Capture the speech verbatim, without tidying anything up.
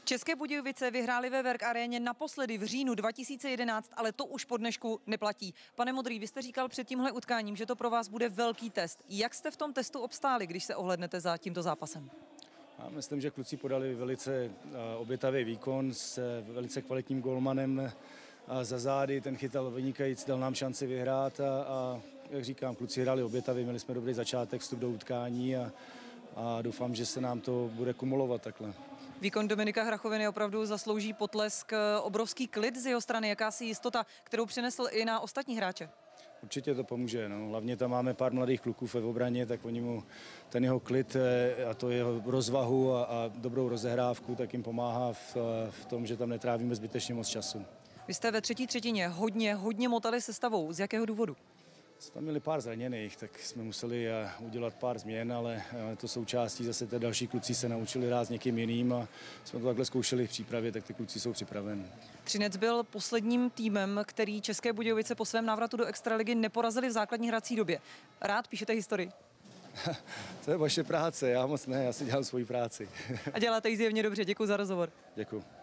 České Budějovice vyhrály ve Werk Aréně naposledy v říjnu dva tisíce jedenáct, ale to už po dnešku neplatí. Pane Modrý, vy jste říkal před tímhle utkáním, že to pro vás bude velký test. Jak jste v tom testu obstáli, když se ohlednete za tímto zápasem? Já myslím, že kluci podali velice obětavý výkon s velice kvalitním golmanem za zády. Ten chytal vynikajíc, dal nám šanci vyhrát a, a jak říkám, kluci hráli obětavě, měli jsme dobrý začátek, vstup do utkání a, a doufám, že se nám to bude kumulovat takhle. Výkon Dominika Hrachoviny opravdu zaslouží potlesk, obrovský klid z jeho strany, jakási jistota, kterou přinesl i na ostatní hráče. Určitě to pomůže. No. Hlavně tam máme pár mladých kluků v obraně, tak oni mu ten jeho klid a to jeho rozvahu a, a dobrou rozehrávku, tak jim pomáhá v, v tom, že tam netrávíme zbytečně moc času. Vy jste ve třetí třetině hodně, hodně motali sestavou. Z jakého důvodu? Jsme tam měli pár zraněných, tak jsme museli udělat pár změn, ale to součástí zase ty další kluci se naučili hrát s někým jiným a jsme to takhle zkoušeli v přípravě, tak ty kluci jsou připraveni. Třinec byl posledním týmem, který České Budějovice po svém návratu do extraligy neporazili v základní hrací době. Rád píšete historii? To je vaše práce, já moc ne, já si dělám svoji práci. A děláte ji zjevně dobře, děkuji za rozhovor. Děkuji.